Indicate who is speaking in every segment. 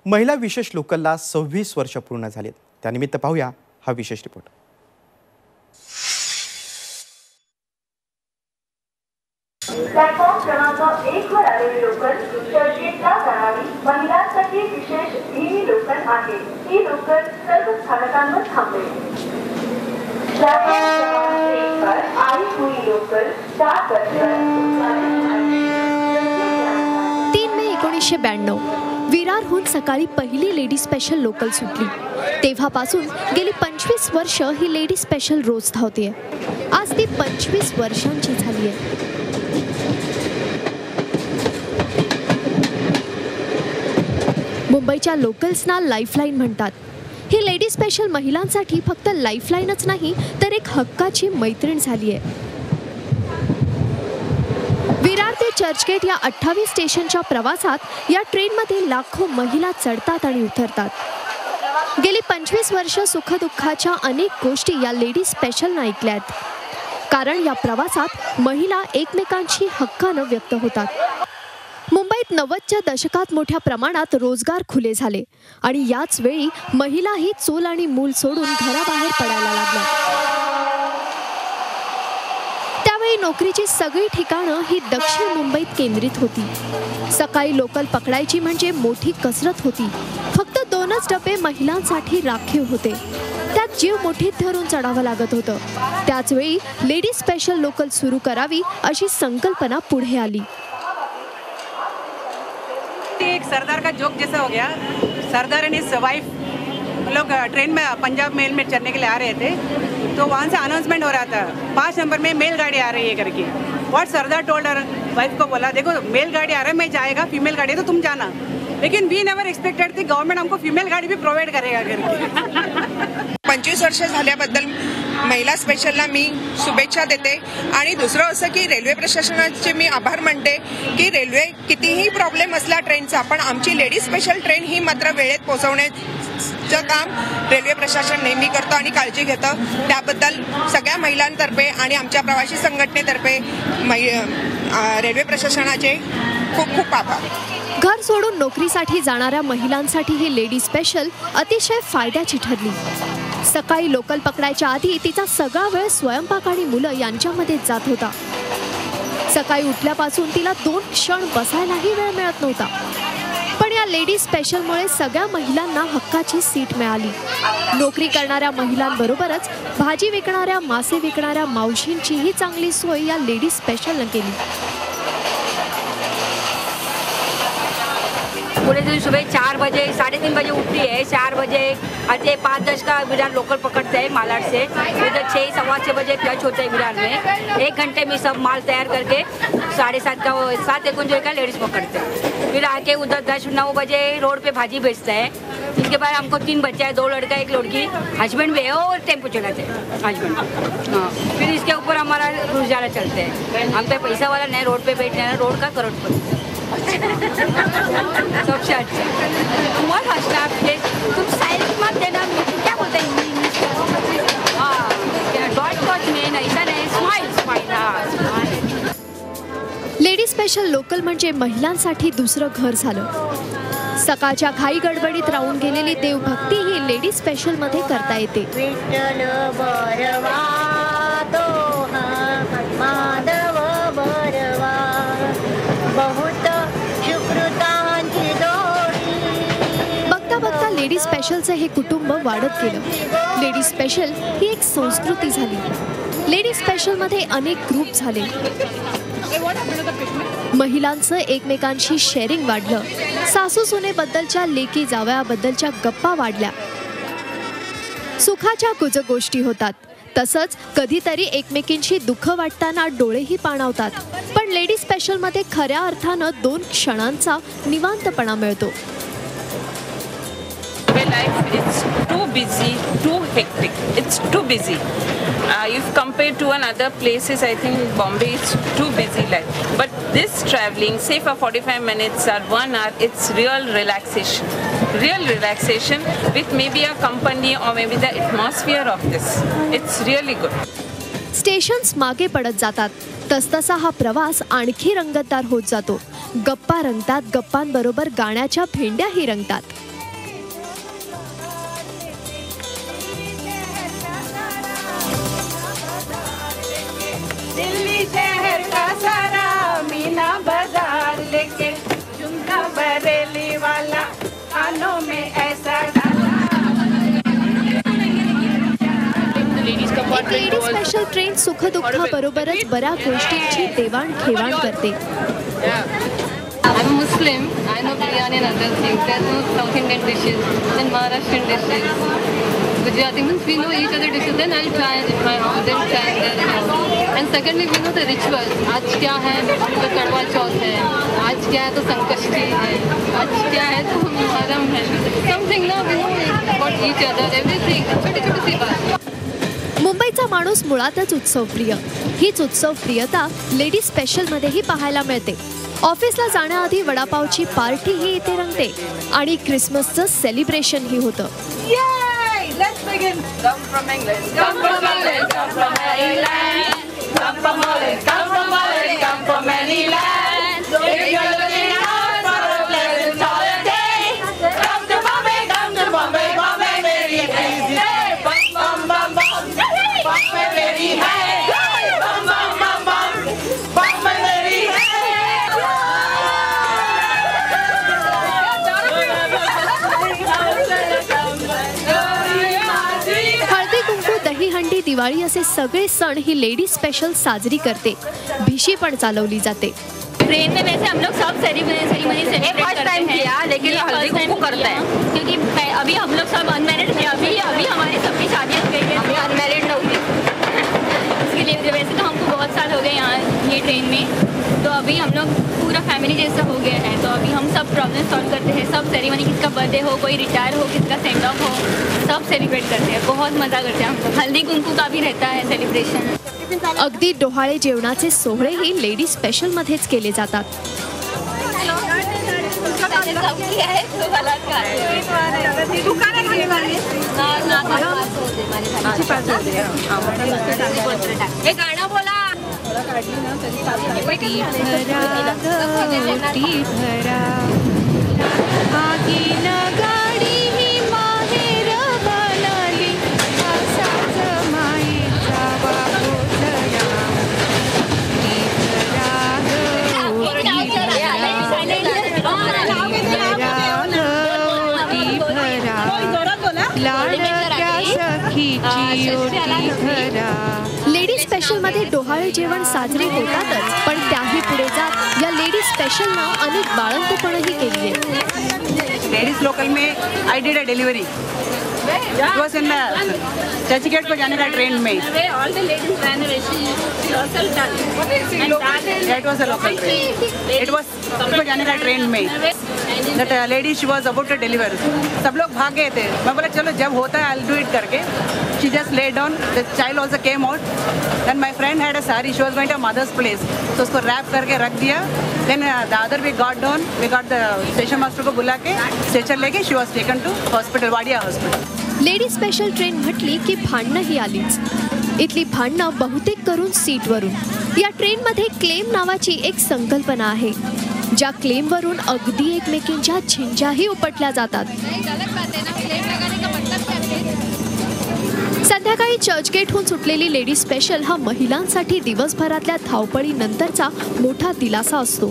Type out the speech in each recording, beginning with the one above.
Speaker 1: महिला विशेष लोकलला 26 वर्ष पूर्ण झालीत। त्यानिमित्त पाहूया हा विशेष रिपोर्ट।
Speaker 2: प्लॅटफॉर्म क्रमांक 1 वर आलेली लोकल चर्चगेटला जाणारी महिलांसाठी विशेष धीमी लोकल आहे। ही लोकल सर्व स्थानकांवर थांबेल। प्लॅटफॉर्म क्रमांक 1 वर आई हुई लोकल 4
Speaker 3: तीन मे 1992 विरारहून सकाळी पहिली लेडी स्पेशल लोकल सुटली। तेव्हापासून गेली 25 वर्ष ही लेडी स्पेशल रोज धावते। आज ती 25 वर्षांची झाली आहे। मुंबईच्या लोकल्सना लाईफलाईन म्हणतात। ही लेडी स्पेशल महिलांसाठी फक्त लाईफलाईनच नाही तर एक हक्काची मैत्रीण झाली आहे। विरार ते चर्चगेट या 28 स्टेशनच्या प्रवासात या ट्रेनमध्ये लाखो महिला चढतात आणि उतरतात। गेली 25 वर्ष सुखदुःखाच्या अनेक गोष्टी या लेडी स्पेशलनं ऐकल्यात, कारण या प्रवासात महिला एकमेकांशी हक्कानं व्यक्त होतात। मुंबईत 90च्या दशकात मोठ्या प्रमाणात रोजगार खुले झाले आणि याच वेळी महिलाही चूल आणि मूल सोडून घराबाहेर पडायला लागल्या। त्यावेळी नोकरीची सगळी ठिकाणं ही दक्षिण मुंबईत केंद्रित होती। सकाळी लोकल पकडायची म्हणजे मोठी कसरत होती। फक्त 2च डबे महिलांसाठी राखीव होते, त्यात जीव मुठीत धरून चढावं लागत होतं। त्याच वेळी लेडी स्पेशल लोकल सुरू करावी अशी संकल्पना पुढे आली।
Speaker 4: एक सरदार का जोक जैसा हो गया। सरदार एंड हिज वाइफ लोग ट्रेन में पंजाब मेल में चढ़ने के लिए आ रहे थे, तो वहाँ से अनाउंसमेंट हो रहा था 5 नंबर में मेल गाड़ी आ रही है करके। What sardar told her wife को, बोला देखो मेल गाड़ी आ रहा है, मैं जाएगा, फीमेल गाड़ी है तो तुम जाना। लेकिन वी नेवर एक्सपेक्टेड थी गवर्नमेंट हमको फीमेल गाड़ी भी प्रोवाइड करेगा करके।
Speaker 5: 25 वर्ष झाल्याबद्दल महिला स्पेशलला मी शुभेच्छा देते आणि दुसरं असं की रेल्वे प्रशासनाचे मी आभार मानते की रेल्वे कितीही प्रॉब्लेम असला ट्रेनचा, पण आमची लेडी स्पेशल ट्रेन ही मात्र वेळेत पोहोचवण्याचं काम रेल्वे प्रशासन नेहमी करतं आणि काळजी घेतं। त्याबद्दल सगळ्या महिलांतर्फे आणि आमच्या प्रवासी संघटनेतर्फे रेल्वे प्रशासनाचे खूप खूप आभार।
Speaker 3: घर सोडून नोकरीसाठी जाणाऱ्या महिलांसाठी ही लेडी स्पेशल अतिशय फायद्याची ठरली। सकाळी लोकल पकडायच्या आधी तिचा सगळा वेळ स्वयंपाक आणि मुलं यांच्यामध्ये जात होता। सकाळी उठल्यापासून तिला 2 क्षण बसायलाही वेळ मिळत नव्हता, पण या लेडी स्पेशलमुळे सगळ्या महिलांना हक्काची सीट मिळाली। नोकरी करणाऱ्या महिलांबरोबरच भाजी विकणाऱ्या, मासे विकणाऱ्या मावशींचीही चांगली सोय या लेडी स्पेशलनं केली।
Speaker 6: पूरे दिन सुबह 4 बजे 3:30 बजे उठती है, 4 बजे आते 5:10 का विरार लोकल पकड़ते हैं मालाड से। फिर 6 सवा 6 बजे टच होते हैं विरार में। 1 घंटे में सब माल तैयार करके 7:30 का 7:51 का लेडीज पकड़ते हैं। फिर आके उधर 10-9 बजे रोड पे भाजी बेचते हैं। इसके बाद हमको 3 बच्चे हैं, 2 लड़का 1 लड़की, हस्बैंड भी है और टेम्पो चलाते हैं हस्बैंड। हाँ, फिर इसके ऊपर हमारा गुजारा चलते हैं। हम तो पैसा वाला नहीं, रोड पे बैठने हैं, रोड का करोड़पति। सबसे अच्छा बहुत हंसना आपके, तुम साइलेंट मत देना, क्या बोलते हैं इंग्लिश में? हाँ, डॉट कॉट में ऐसा नहीं, स्माइल स्माइल। हाँ,
Speaker 3: लेडी स्पेशल लोकल म्हणजे महिलांसाठी दुसरं घर झालं। सकाळच्या घाई गडबडीत राहून गेलेली देवभक्ती ही लेडी स्पेशल मध्ये करता येते। बघता बघता लेडी स्पेशलचे हे कुटुंब वाढत गेलं। लेडी स्पेशल ही एक संस्कृती झाली। लेडी स्पेशल मध्ये अनेक ग्रुप झाले। महिलांचं एकमेकांशी शेअरिंग वाढलं। सासू सुनेबद्दलच्या, लेकी जावयाबद्दलच्या गप्पा वाढल्या। सुखाच्या कुजगोष्टी होतात, तसंच कधीतरी एकमेकींशी दुःख वाटताना डोळेही पाणावतात। पण लेडी स्पेशल मध्ये खऱ्या अर्थानं 2 क्षणांचा निवांतपणा मिळतो।
Speaker 7: Life is too busy, too hectic. It's too busy. If compared to other places, I think Bombay is too busy life. But this traveling, say for 45 minutes or 1 hour, it's real relaxation. Real relaxation with maybe a company or maybe the atmosphere of this. It's really good.
Speaker 3: Stations मागे पडत जातात, तसतसा हा प्रवास आणखी रंगतदार होत जातो। गप्पा रंगतात, गप्पांबरोबर गाण्याच्या भेंड्याही रंगतात।
Speaker 7: मीना बाजार लेके झुमका बरेली वाला कानों में ऐसा
Speaker 3: एक लेडी स्पेशल ट्रेन सुखदुःखाबरोबरच बऱ्याच गोष्टींची देवाणघेवाण करते.
Speaker 8: I'm a Muslim. I know biryani and other things. There's no South Indian dishes, then Maharashtrian dishes. Gujarati means we know each other dishes. Then I'll try it in my house, then try in their house. And secondly, we know the rituals. आज क्या है तो कड़वा चौथ है. आज क्या है तो संकष्टी है. आज क्या है तो मुहर्रम है. Something ना we know about each other, everything. छोटी छोटी सी बात.
Speaker 3: मुंबईचा माणूस मुळातच उत्सवप्रिय. हीच उत्सवप्रियता लेडी स्पेशलमध्येही पाहायला मिळते. ऑफिसला जाण्याआधी वडापावची पार्टीही इथे रंगते आणि क्रिसमसचं सेलिब्रेशनही होतं. दिवाळी असे सगळे सण ही लेडी स्पेशल साजरी करते. भिशी पण चालवली जाते.
Speaker 6: ट्रेन में वैसे हम लोग सब सेरेमनी सेलिब्रेट करते हैं, लेकिन हल्दी कुंकू करते हैं क्योंकि अभी हम लोग सब अनमैरिड थे. अभी हमारी सबकी शादी हो गई है, अभी अनमैरिड लोग थे. इसके लिए वैसे तो हमको बहुत साल हो गए यहाँ ये ट्रेन में, तो अभी हम लोग पूरा फैमिली जैसा हो गया है. तो अभी हम सब प्रॉब्लम सॉल्व करते हैं. सब सेरेमनी, किसका बर्थडे हो, कोई रिटायर हो, किसका सेंड ऑफ हो, सब सेलिब्रेट करते हैं. बहुत मज़ा करते हैं हम लोग. हल्दी कुंकू का भी रहता है सेलिब्रेशन.
Speaker 3: अगदी डोहाळे जेवणाचे सोहळेही लेडी स्पेशल मध्येच केले जातात.
Speaker 6: गाणं बोला.
Speaker 3: लेडी स्पेशल मध्ये डोहाळे जेवण साजरे होतातच, पण त्याही पुढे जात या लेडी स्पेशलना अनेक बाळंतपणही केली आहे.
Speaker 4: लेडीज लोकल में I did a delivery. It was in Churchgate को जाने का ट्रेन में.
Speaker 6: All the ladies ran a local done.
Speaker 4: It was a local train. It was को जाने का ट्रेन में. That lady she was about to deliver. सब लोग भाग गए थे. मैं बोला चलो जब होता है I'll do it करके. She just lay down. The child also came out. Then my friend had a sari. She was going to mother's place. तो उसको wrap करके रख दिया. Then the other we got down. We got the station master को बुला के stretcher लेके she was taken to hospital, Wadia hospital.
Speaker 3: लेडी स्पेशल ट्रेन म्हटली की भांडणं ही आलीच. इथली भांडणं बहुतेक करून सीटवरून. या ट्रेनमध्ये क्लेम नावाची एक संकल्पना आहे, ज्या क्लेमवरून अगदी एकमेकींच्या झिंजाही उपटल्या जातात. संध्याकाळी चर्चगेटहून सुटलेली लेडी स्पेशल हा महिलांसाठी दिवसभरातल्या धावपळीनंतरचा मोठा दिलासा असतो.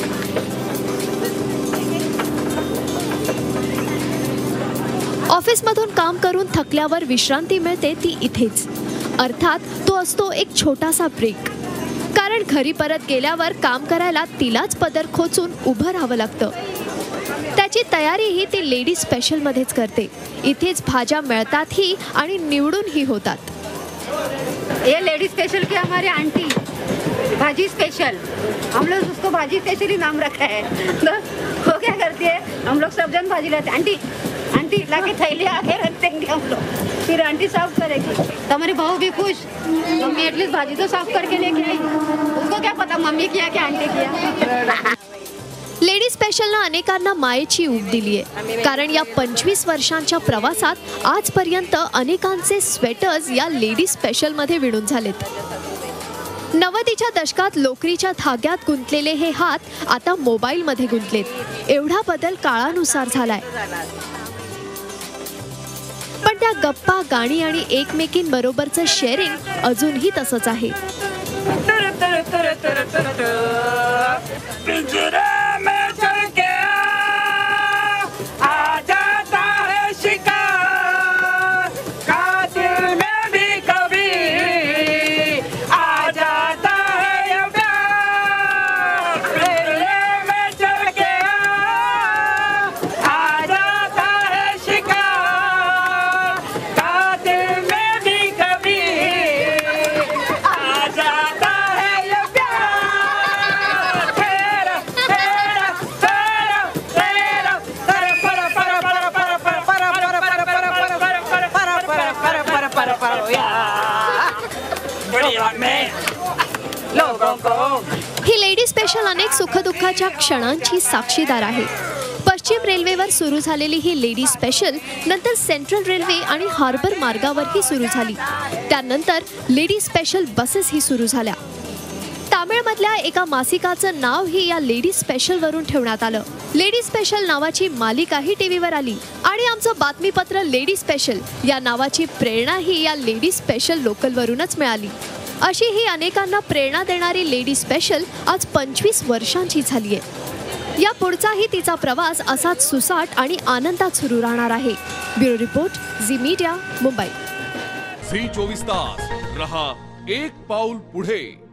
Speaker 3: ऑफिसमधून काम करून थकल्यावर विश्रांती मिळते ती इथेच. अर्थात तो असतो एक छोटासा ब्रेक. कारण घरी परत गेल्यावर काम करायला तिलाच पदर खोचून उभं राहावं लागतं. त्याची तयारीही ती लेडी स्पेशलमध्येच करते. इथेच भाज्या मिळतातही आणि निवडूनही होतात.
Speaker 9: ये लेडी स्पेशल की हमारे आंटी भाजी स्पेशल, हम लोग उसको भाजी स्पेशल ही नाम रखा है. तो वो क्या करती है, हम लोग सब जन भाजी लाते. आंटी आंटी लाके थैली आके रख देंगे हम लोग, फिर आंटी साफ करेगी. तो हमारे बहू भी खुश, मम्मी एटलीस्ट भाजी तो साफ करके लेके आई. उसको क्या पता मम्मी किया कि आंटी किया.
Speaker 3: लेडी स्पेशलनं अनेकांना मायेची ऊब दिली आहे. कारण या 25 वर्षांच्या प्रवासात आजपर्यंत अनेकांचे स्वेटर्स या लेडी स्पेशलमध्ये विणून झालेत. 90च्या दशकात लोकरीच्या धाग्यात गुंतलेले हे हात आता मोबाईलमध्ये गुंतलेत. एवढा बदल काळानुसार झालाय. पण त्या गप्पा, गाणी आणि एकमेकींबरोबरचं शेअरिंग अजूनही तसंच आहे.
Speaker 10: पिंजरे में चल के आ जाता है शिकार, कातिल में भी कभी आ जाता है ये प्यार। पिंजरे में चल के आ जाता है शिकार, कातिल में भी कभी आ जाता है ये प्यार। तेरा तेरा तेरा तेरा तेरा पर पर पर पर पर पर पर पर पर पर बढ़िया में लोगों को
Speaker 3: ही लेडी स्पेशल अनेक सुखदुःखाच्या क्षणांची साक्षीदार आहे. पश्चिम रेल्वेवर सुरू झालेली ही लेडी स्पेशल नंतर सेंट्रल रेल्वे आणि हार्बर मार्गावरही सुरू झाली. त्यानंतर लेडी स्पेशल बसेसही सुरू झाल्या. तामिळमधल्या एका मासिकाचं नावही या लेडी स्पेशल वरून ठेवण्यात आलं. लेडी स्पेशल नावाची मालिकाही टीव्हीवर आली आणि आमचं बातमीपत्र लेडी स्पेशल या नावाची प्रेरणाही या लेडी स्पेशल लोकल वरूनच मिळाली. अशी ही अनेकांना प्रेरणा देणारी लेडी स्पेशल आज 25 वर्षांची झाली आहे. या पुढचाही तिचा प्रवास असाच सुसाट आणि आनंदात सुरू राहणार आहे. Bureau report, Zee media, Mumbai.
Speaker 11: Zee 24 तास रहा एक पाऊल पुढे.